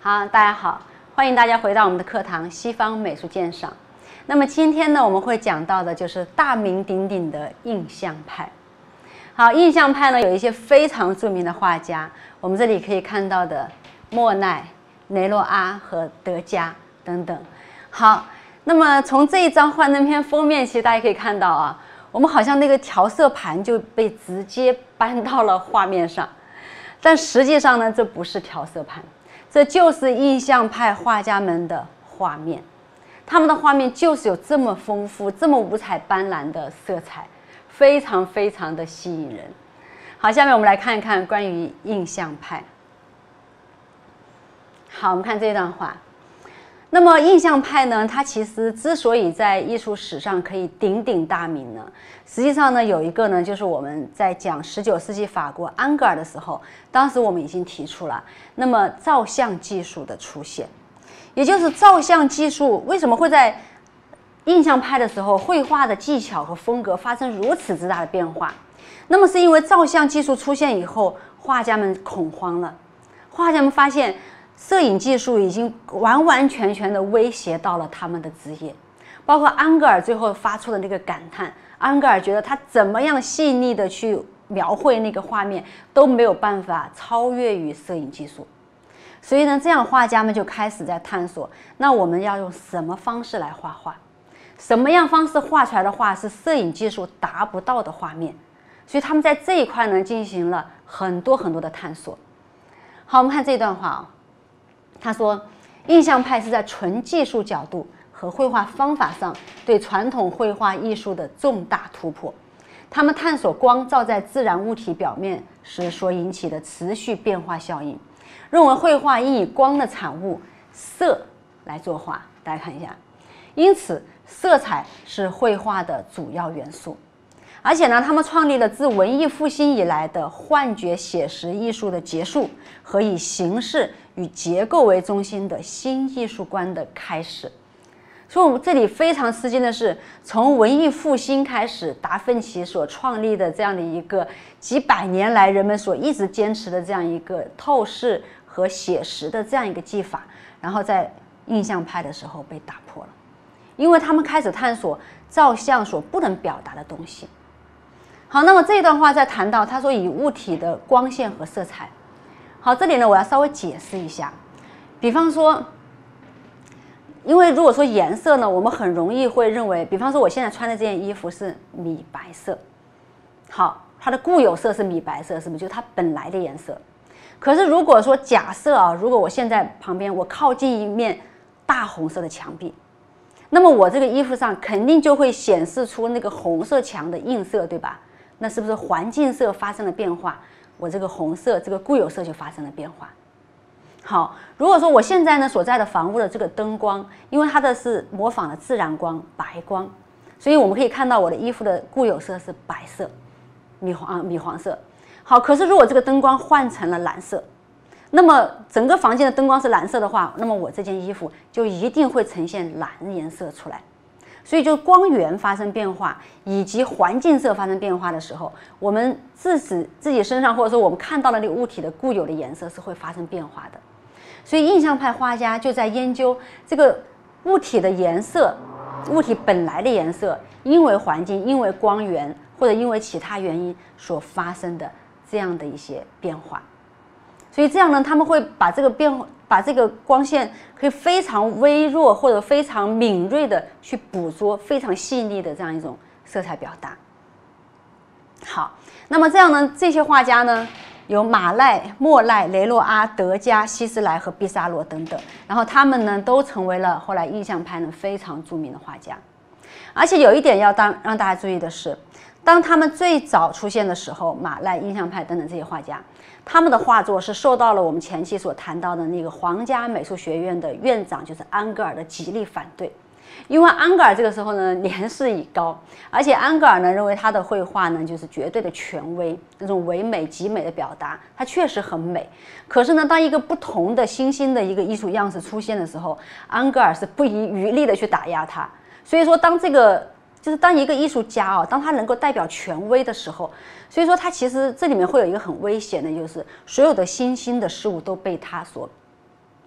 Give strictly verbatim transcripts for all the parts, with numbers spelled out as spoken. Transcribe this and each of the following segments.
好，大家好，欢迎大家回到我们的课堂《西方美术鉴赏》。那么今天呢，我们会讲到的就是大名鼎鼎的印象派。好，印象派呢有一些非常著名的画家，我们这里可以看到的莫奈、雷诺阿和德加等等。好，那么从这一张幻灯片封面，其实大家可以看到啊，我们好像那个调色盘就被直接搬到了画面上，但实际上呢，这不是调色盘。这就是印象派画家们的画面，他们的画面就是有这么丰富、这么五彩斑斓的色彩，非常非常的吸引人。好，下面我们来看一看关于印象派。好，我们看这段话。那么印象派呢，它其实之所以在艺术史上可以鼎鼎大名呢，实际上呢有一个呢，就是我们在讲十九世纪法国安格尔的时候，当时我们已经提出了，那么照相技术的出现，也就是照相技术为什么会在印象派的时候，绘画的技巧和风格发生如此之大的变化？那么是因为照相技术出现以后，画家们恐慌了，画家们发现摄影技术已经完完全全的威胁到了他们的职业，包括安格尔最后发出的那个感叹，安格尔觉得他怎么样细腻的去描绘那个画面都没有办法超越于摄影技术。所以呢，这样画家们就开始在探索，那我们要用什么方式来画画，什么样方式画出来的画是摄影技术达不到的画面。所以他们在这一块呢进行了很多很多的探索。好，我们看这段话啊。他说，印象派是在纯技术角度和绘画方法上对传统绘画艺术的重大突破。他们探索光照在自然物体表面时所引起的持续变化效应，认为绘画应以光的产物色来作画。大家看一下，因此色彩是绘画的主要元素。而且呢，他们创立了自文艺复兴以来的幻觉写实艺术的结束和以形式与结构为中心的新艺术观的开始。所以我们这里非常吃惊的是，从文艺复兴开始，达芬奇所创立的这样的一个几百年来人们所一直坚持的这样一个透视和写实的这样一个技法，然后在印象派的时候被打破了，因为他们开始探索照相所不能表达的东西。好，那么这一段话在谈到他说以物体的光线和色彩。好，这里呢我要稍微解释一下，比方说，因为如果说颜色呢，我们很容易会认为，比方说我现在穿的这件衣服是米白色，好，它的固有色是米白色，是不是就是它本来的颜色？可是如果说假设啊，如果我现在旁边我靠近一面大红色的墙壁，那么我这个衣服上肯定就会显示出那个红色墙的映射，对吧？那是不是环境色发生了变化？我这个红色这个固有色就发生了变化。好，如果说我现在呢所在的房屋的这个灯光，因为它的是模仿了自然光白光，所以我们可以看到我的衣服的固有色是白色米黄啊米黄色。好，可是如果这个灯光换成了蓝色，那么整个房间的灯光是蓝色的话，那么我这件衣服就一定会呈现蓝颜色出来。所以就光源发生变化以及环境色发生变化的时候，我们自己自己身上或者说我们看到的那个物体的固有的颜色是会发生变化的。所以印象派画家就在研究这个物体的颜色，物体本来的颜色因为环境因为光源或者因为其他原因所发生的这样的一些变化。所以这样呢，他们会把这个变把这个光线可以非常微弱或者非常敏锐的去捕捉非常细腻的这样一种色彩表达。好，那么这样呢，这些画家呢有马奈、莫奈、雷诺阿、德加、希斯莱和毕沙罗等等，然后他们呢都成为了后来印象派呢非常著名的画家。而且有一点要当让大家注意的是，当他们最早出现的时候，马奈、印象派等等这些画家，他们的画作是受到了我们前期所谈到的那个皇家美术学院的院长就是安格尔的极力反对。因为安格尔这个时候呢年事已高，而且安格尔呢认为他的绘画呢就是绝对的权威，那种唯美极美的表达，它确实很美。可是呢，当一个不同的新兴的一个艺术样式出现的时候，安格尔是不遗余力的去打压它。所以说，当这个就是当一个艺术家啊，当他能够代表权威的时候，所以说他其实这里面会有一个很危险的，就是所有的新兴的事物都被他所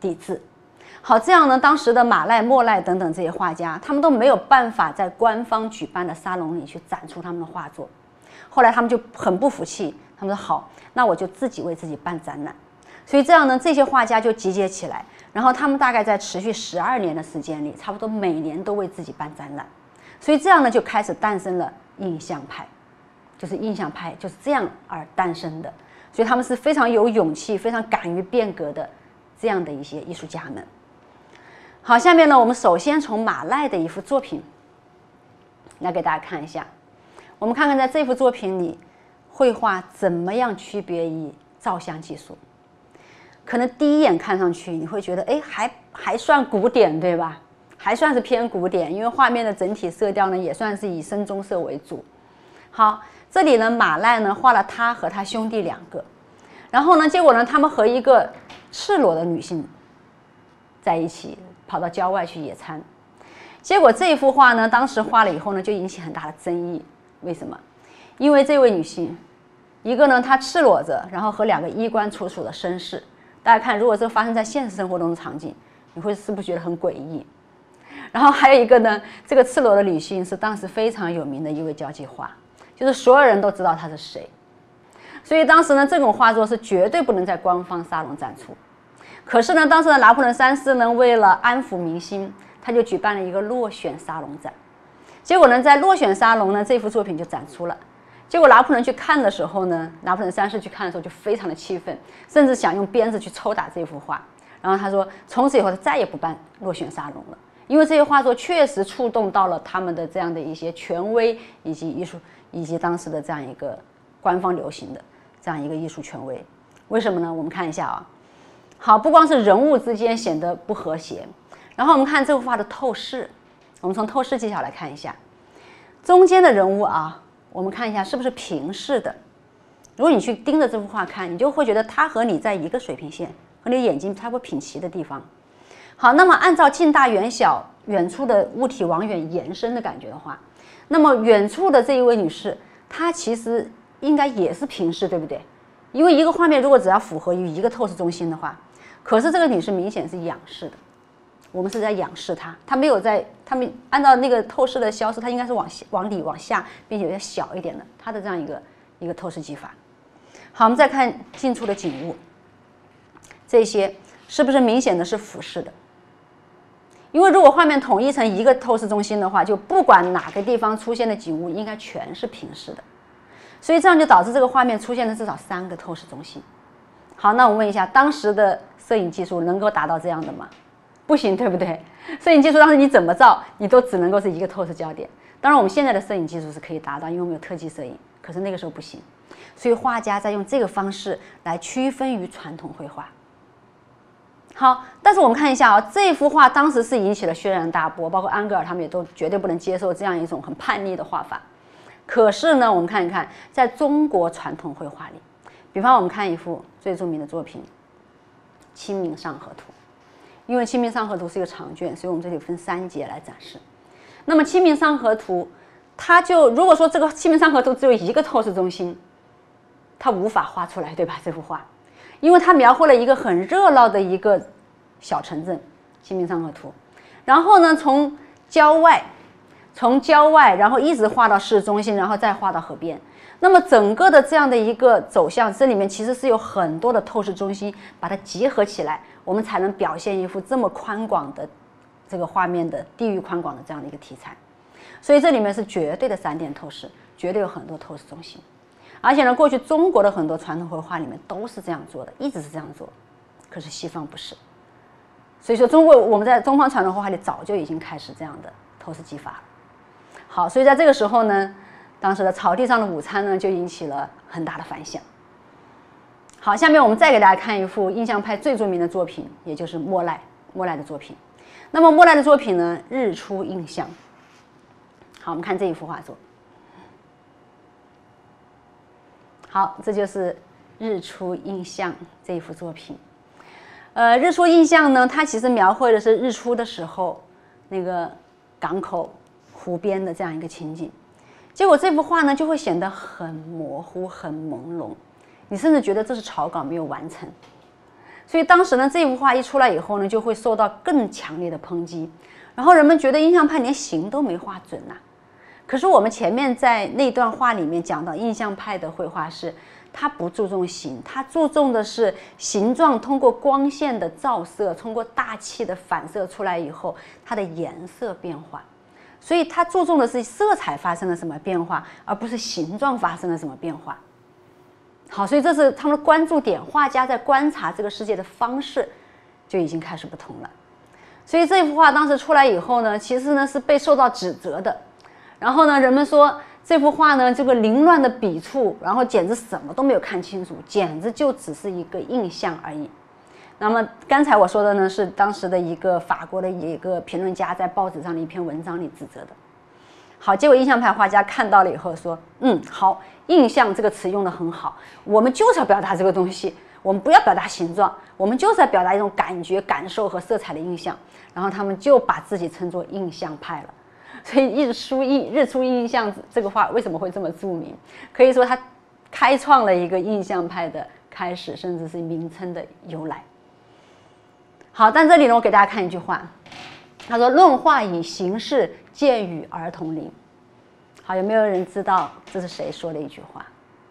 抵制。好，这样呢，当时的马赖、莫赖等等这些画家，他们都没有办法在官方举办的沙龙里去展出他们的画作。后来他们就很不服气，他们说好，那我就自己为自己办展览。所以这样呢，这些画家就集结起来，然后他们大概在持续十二年的时间里，差不多每年都为自己办展览。所以这样呢，就开始诞生了印象派，就是印象派就是这样而诞生的。所以他们是非常有勇气、非常敢于变革的这样的一些艺术家们。好，下面呢，我们首先从马赖的一幅作品来给大家看一下。我们看看在这幅作品里，绘画怎么样区别于照相技术。可能第一眼看上去，你会觉得，哎，还还算古典，对吧？还算是偏古典，因为画面的整体色调呢，也算是以深棕色为主。好，这里呢，马赖呢画了他和他兄弟两个，然后呢，结果呢，他们和一个赤裸的女性在一起，跑到郊外去野餐。结果这幅画呢，当时画了以后呢，就引起很大的争议。为什么？因为这位女性，一个呢，她赤裸着，然后和两个衣冠楚楚的绅士。大家看，如果这发生在现实生活中的场景，你会是不是觉得很诡异？然后还有一个呢，这个赤裸的女性是当时非常有名的一位交际花，就是所有人都知道她是谁。所以当时呢，这种画作是绝对不能在官方沙龙展出。可是呢，当时的拿破仑三世呢，为了安抚民心，他就举办了一个落选沙龙展。结果呢，在落选沙龙呢，这幅作品就展出了。结果拿破仑去看的时候呢，拿破仑三世去看的时候就非常的气愤，甚至想用鞭子去抽打这幅画。然后他说，从此以后他再也不办落选沙龙了，因为这些画作确实触动到了他们的这样的一些权威以及艺术以及当时的这样一个官方流行的这样一个艺术权威。为什么呢？我们看一下啊。好，不光是人物之间显得不和谐，然后我们看这幅画的透视，我们从透视技巧来看一下，中间的人物啊，我们看一下是不是平视的。如果你去盯着这幅画看，你就会觉得它和你在一个水平线，和你眼睛差不多平齐的地方。好，那么按照近大远小、远处的物体往远延伸的感觉的话，那么远处的这一位女士，她其实应该也是平视，对不对？因为一个画面如果只要符合于一个透视中心的话，可是这个女士明显是仰视的，我们是在仰视她，她没有在，她们按照那个透视的消失，她应该是往下、往里、往下，并且有点小一点的，她的这样一个一个透视技法。好，我们再看近处的景物，这些是不是明显的是俯视的？因为如果画面统一成一个透视中心的话，就不管哪个地方出现的景物，应该全是平视的。所以这样就导致这个画面出现了至少三个透视中心。好，那我问一下，当时的摄影技术能够达到这样的吗？不行，对不对？摄影技术当时你怎么照，你都只能够是一个透视焦点。当然，我们现在的摄影技术是可以达到，因为我们有特技摄影，可是那个时候不行。所以画家在用这个方式来区分于传统绘画。好，但是我们看一下啊，这幅画当时是引起了轩然大波，包括安格尔他们也都绝对不能接受这样一种很叛逆的画法。可是呢，我们看一看，在中国传统绘画里，比方我们看一幅最著名的作品《清明上河图》，因为《清明上河图》是一个长卷，所以我们这里分三节来展示。那么《清明上河图》，它就如果说这个《清明上河图》只有一个透视中心，它无法画出来，对吧？这幅画，因为它描绘了一个很热闹的一个小城镇《清明上河图》，然后呢，从郊外。从郊外，然后一直画到市中心，然后再画到河边。那么整个的这样的一个走向，这里面其实是有很多的透视中心，把它结合起来，我们才能表现一幅这么宽广的这个画面的地域宽广的这样的一个题材。所以这里面是绝对的散点透视，绝对有很多透视中心。而且呢，过去中国的很多传统绘画里面都是这样做的，一直是这样做。可是西方不是。所以说，中国我们在东方传统绘画里早就已经开始这样的透视技法了。好，所以在这个时候呢，当时的草地上的午餐呢，就引起了很大的反响。好，下面我们再给大家看一幅印象派最著名的作品，也就是莫赖莫赖的作品。那么莫赖的作品呢，《日出印象》。好，我们看这一幅画作。好，这就是《日出印象》这一幅作品。呃，《日出印象》呢，它其实描绘的是日出的时候那个港口湖边的这样一个情景。结果这幅画呢，就会显得很模糊、很朦胧，你甚至觉得这是草稿没有完成。 所以当时呢，这幅画一出来以后呢，就会受到更强烈的抨击。然后人们觉得印象派连形都没画准呐、啊。可是我们前面在那段话里面讲到，印象派的绘画是它不注重形，它注重的是形状通过光线的照射，通过大气的反射出来以后，它的颜色变化。所以它注重的是色彩发生了什么变化，而不是形状发生了什么变化。好，所以这是他们的关注点，画家在观察这个世界的方式就已经开始不同了。所以这幅画当时出来以后呢，其实呢是被受到指责的。然后呢，人们说这幅画呢，这个凌乱的笔触，然后简直什么都没有看清楚，简直就只是一个印象而已。那么刚才我说的呢，是当时的一个法国的一个评论家在报纸上的一篇文章里指责的。好，结果印象派画家看到了以后说，嗯，好，印象这个词用得很好，我们就是要表达这个东西，我们不要表达形状，我们就是要表达一种感觉、感受和色彩的印象。然后他们就把自己称作印象派了。所以日出印日出印象这个画为什么会这么著名？可以说它开创了一个印象派的开始，甚至是名称的由来。好，但这里呢，我给大家看一句话，他说：“论画以形式，见与儿童灵。”好，有没有人知道这是谁说的一句话？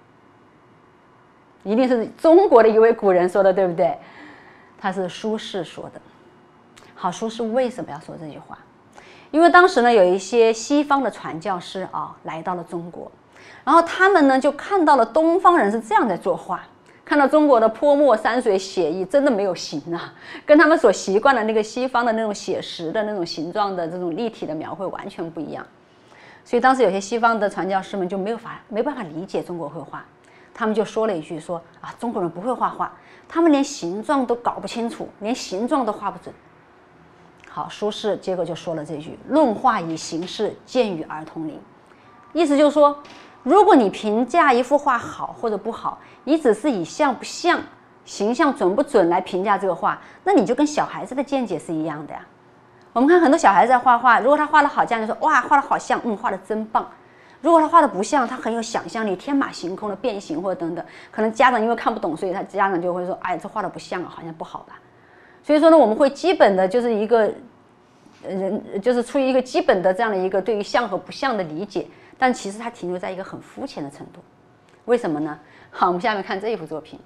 一定是中国的一位古人说的，对不对？他是苏轼说的。好，苏轼为什么要说这句话？因为当时呢，有一些西方的传教士啊来到了中国，然后他们呢就看到了东方人是这样在作画，看到中国的泼墨山水写意真的没有形啊，跟他们所习惯的那个西方的那种写实的那种形状的这种立体的描绘完全不一样。所以当时有些西方的传教士们就没有法没办法理解中国绘画，他们就说了一句说啊，中国人不会画画，他们连形状都搞不清楚，连形状都画不准。好，苏轼结果就说了这句：“论画以形式，见与儿童灵。”意思就是说，如果你评价一幅画好或者不好，你只是以像不像、形象准不准来评价这个画，那你就跟小孩子的见解是一样的呀。我们看很多小孩子在画画，如果他画得好，家长就说：“哇，画得好像，嗯，画得真棒。”如果他画得不像，他很有想象力，天马行空的变形或者等等，可能家长因为看不懂，所以他家长就会说：“哎，这画得不像啊，好像不好吧。”所以说呢，我们会基本的就是一个人，就是出于一个基本的这样的一个对于像和不像的理解，但其实它停留在一个很肤浅的程度。为什么呢？好，我们下面看这一幅作品，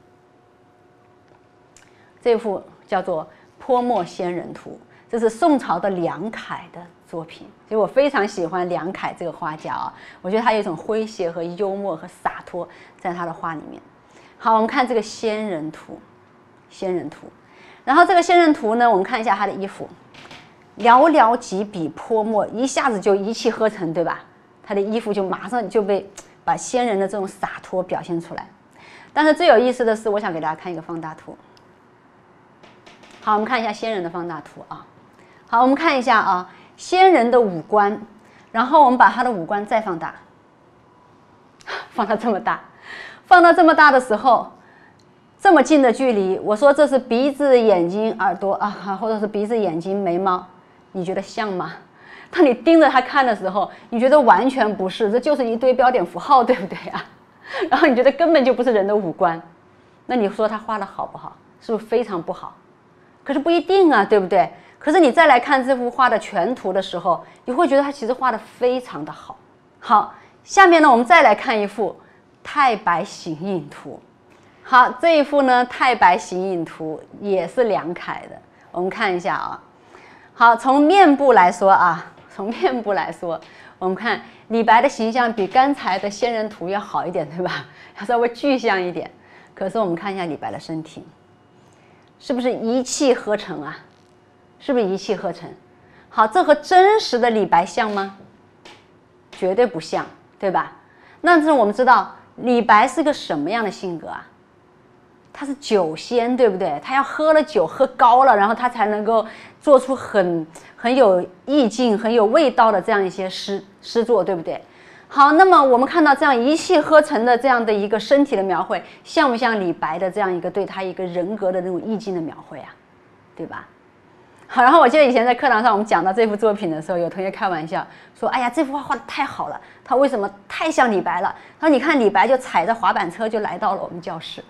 这幅叫做《泼墨仙人图》，这是宋朝的梁楷的作品。所以我非常喜欢梁楷这个画家啊，我觉得他有一种诙谐和幽默和洒脱在他的画里面。好，我们看这个仙人图，仙人图。然后这个仙人图呢，我们看一下他的衣服，寥寥几笔泼墨，一下子就一气呵成，对吧？他的衣服就马上就被把仙人的这种洒脱表现出来。但是最有意思的是，我想给大家看一个放大图。好，我们看一下仙人的放大图啊。好，我们看一下啊，仙人的五官，然后我们把他的五官再放大，放到这么大，放到这么大的时候。这么近的距离，我说这是鼻子、眼睛、耳朵啊，或者是鼻子、眼睛、眉毛，你觉得像吗？当你盯着它看的时候，你觉得完全不是，这就是一堆标点符号，对不对啊？然后你觉得根本就不是人的五官，那你说他画的好不好？是不是非常不好？可是不一定啊，对不对？可是你再来看这幅画的全图的时候，你会觉得它其实画的非常的好。好，下面呢，我们再来看一幅太白形影图。好，这一幅呢，太白形影图也是梁楷的。我们看一下啊。好，从面部来说啊，从面部来说，我们看李白的形象比刚才的仙人图要好一点，对吧？要稍微具象一点。可是我们看一下李白的身体，是不是一气呵成啊？是不是一气呵成？好，这和真实的李白像吗？绝对不像，对吧？那是我们知道李白是个什么样的性格啊？他是酒仙，对不对？他要喝了酒，喝高了，然后他才能够做出很很有意境、很有味道的这样一些诗诗作，对不对？好，那么我们看到这样一气呵成的这样的一个身体的描绘，像不像李白的这样一个对他一个人格的那种意境的描绘啊？对吧？好，然后我记得以前在课堂上我们讲到这幅作品的时候，有同学开玩笑说：“哎呀，这幅画画得太好了，他为什么太像李白了？”他说：“你看李白就踩着滑板车就来到了我们教室。”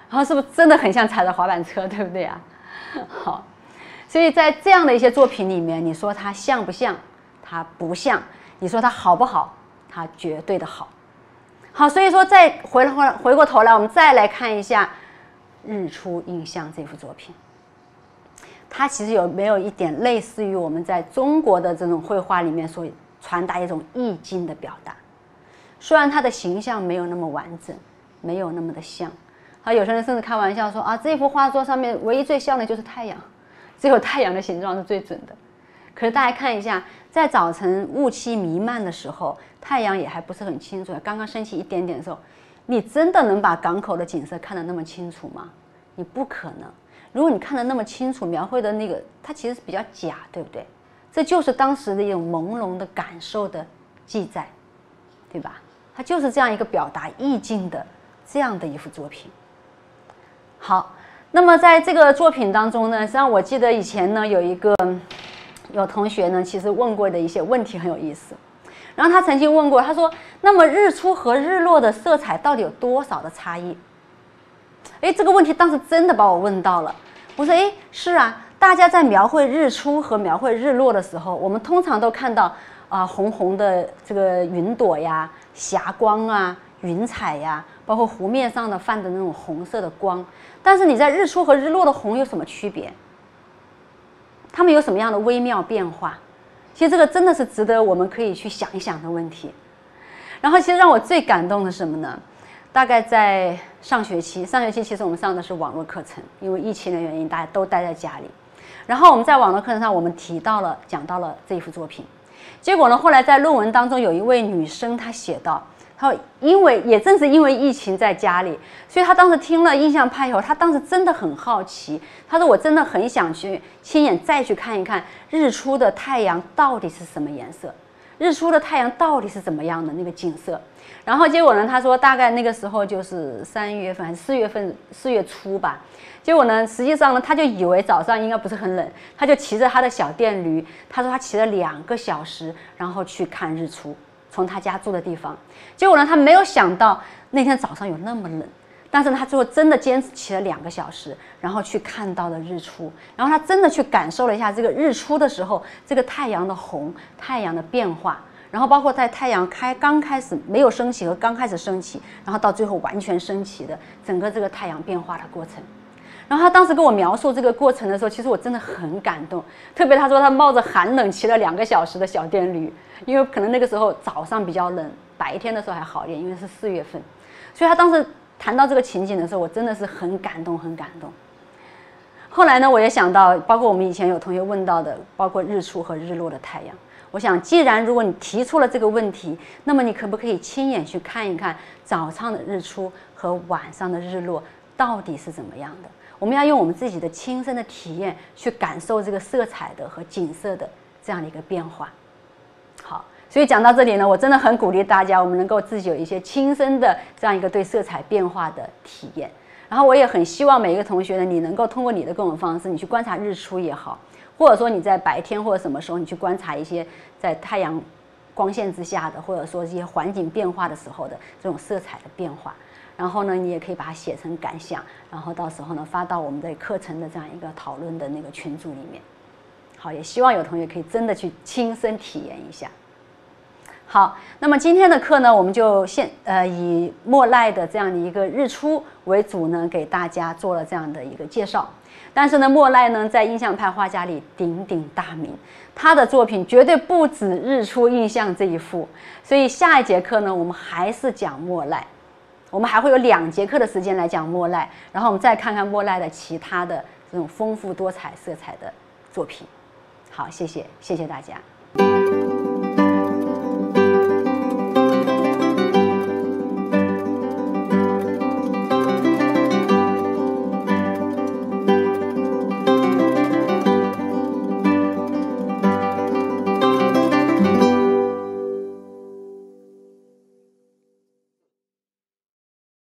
然后是不是真的很像踩着滑板车，对不对啊？好，所以在这样的一些作品里面，你说它像不像？它不像。你说它好不好？它绝对的好。好，所以说再回来回来回过头来，我们再来看一下《日出印象》这幅作品。它其实有没有一点类似于我们在中国的这种绘画里面所传达一种意境的表达？虽然它的形象没有那么完整，没有那么的像。好，有些人甚至开玩笑说啊，这幅画作上面唯一最像的就是太阳，只有太阳的形状是最准的。可是大家看一下，在早晨雾气弥漫的时候，太阳也还不是很清楚，刚刚升起一点点的时候，你真的能把港口的景色看得那么清楚吗？你不可能。如果你看得那么清楚，描绘的那个它其实是比较假，对不对？这就是当时的一种朦胧的感受的记载，对吧？它就是这样一个表达意境的这样的一幅作品。好，那么在这个作品当中呢，实际上我记得以前呢有一个有同学呢，其实问过的一些问题很有意思。然后他曾经问过，他说：“那么日出和日落的色彩到底有多少的差异？”哎，这个问题当时真的把我问到了。我说：“哎，是啊，大家在描绘日出和描绘日落的时候，我们通常都看到啊、呃、红红的这个云朵呀、霞光啊、云彩呀，包括湖面上的泛的那种红色的光。但是你在日出和日落的红有什么区别？它们有什么样的微妙变化？”其实这个真的是值得我们可以去想一想的问题。然后其实让我最感动的是什么呢？大概在上学期，上学期其实我们上的是网络课程，因为疫情的原因，大家都待在家里。然后我们在网络课程上，我们提到了讲到了这一幅作品。结果呢，后来在论文当中有一位女生她写到，她说因为也正是因为疫情在家里，所以她当时听了印象派以后，她当时真的很好奇。她说我真的很想去亲眼再去看一看日出的太阳到底是什么颜色，日出的太阳到底是怎么样的那个景色。然后结果呢，她说大概那个时候就是三月份还是四月份，四月初吧。结果呢，实际上呢，她就以为早上应该不是很冷，她就骑着她的小电驴，她说她骑了两个小时，然后去看日出。从他家住的地方，结果呢，他没有想到那天早上有那么冷，但是他最后真的坚持骑了两个小时，然后去看到了日出，然后他真的去感受了一下这个日出的时候，这个太阳的红，太阳的变化，然后包括在太阳开刚开始没有升起和刚开始升起，然后到最后完全升起的整个这个太阳变化的过程。然后他当时跟我描述这个过程的时候，其实我真的很感动。特别他说他冒着寒冷骑了两个小时的小电驴，因为可能那个时候早上比较冷，白天的时候还好一点，因为是四月份。所以他当时谈到这个情景的时候，我真的是很感动，很感动。后来呢，我也想到，包括我们以前有同学问到的，包括日出和日落的太阳。我想，既然如果你提出了这个问题，那么你可不可以亲眼去看一看早上的日出和晚上的日落到底是怎么样的？我们要用我们自己的亲身的体验去感受这个色彩的和景色的这样的一个变化。好，所以讲到这里呢，我真的很鼓励大家，我们能够自己有一些亲身的这样一个对色彩变化的体验。然后我也很希望每一个同学呢，你能够通过你的各种方式，你去观察日出也好，或者说你在白天或者什么时候，你去观察一些在太阳光线之下的，或者说一些环境变化的时候的这种色彩的变化。然后呢，你也可以把它写成感想，然后到时候呢发到我们的课程的这样一个讨论的那个群组里面。好，也希望有同学可以真的去亲身体验一下。好，那么今天的课呢，我们就现呃以莫奈的这样的一个日出为主呢，给大家做了这样的一个介绍。但是呢，莫奈呢在印象派画家里鼎鼎大名，他的作品绝对不止日出印象这一幅。所以下一节课呢，我们还是讲莫奈。我们还会有两节课的时间来讲莫奈，然后我们再看看莫奈的其他的这种丰富多彩色彩的作品。好，谢谢，谢谢大家。